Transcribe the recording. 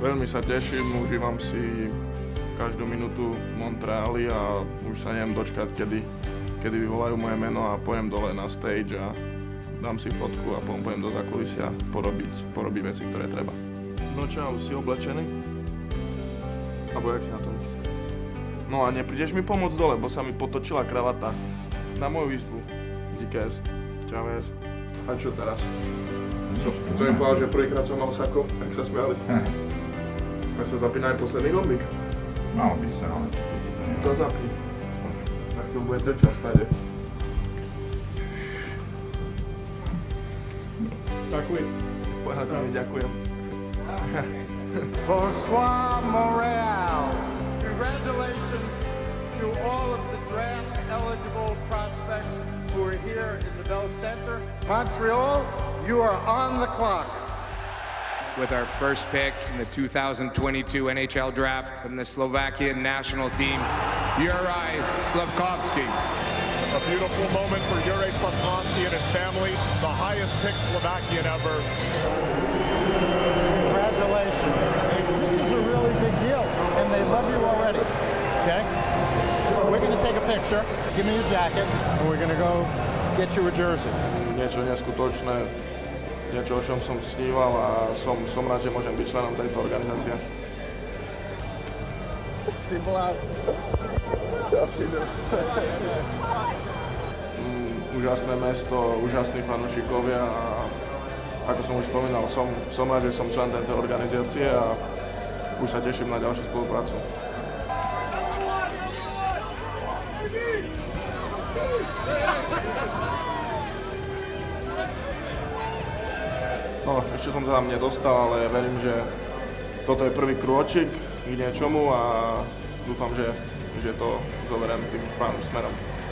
Veľmi sa teším, užívam si každú minútu v Montreali a už sa neviem dočkať, kedy vyvolajú moje meno a pojem dole na stage a dám si fotku a pojem do zákulisia porobiť veci, ktoré treba. No čau, si oblečený? Abo jak si na tom? No a neprídeš mi pomôcť dole, bo sa mi potočila kravata. Na moju izbu. Díkes. Čaves. A čo teraz? Čo mi povedal, že prvýkrát som mal sako, tak sa smiali. A sa zapína aj posledný gombík. Malo by sa, ale... To zapí. Tak to bude trčať stade. Ďakujem. Ďakujem. Bonsoir, Montreal. Congratulations to all of the draft-eligible prospects who are here in the Bell Center. Montreal, you are on the clock. With our first pick in the 2022 NHL Draft from the Slovakian national team, Juraj Slafkovský. A beautiful moment for Juraj Slafkovský and his family, the highest pick Slovakian ever. Congratulations. This is a really big deal, and they love you already, okay? We're going to take a picture. Give me your jacket, and we're going to go get you a jersey. Niečo neskutočné, niečo, o čom som sníval a som rád, že môžem byť členom tejto organizácie. Si mlád. Úžasné mesto, úžasní fanúšikovia a ako som už spomínal, som rád, že som člen tejto organizácie a už sa teším na ďalšiu spoluprácu. No, ešte som sa tam nedostal, ale verím, že toto je prvý krôčik k niečomu a dúfam, že to zoberiem tým správnym smerom.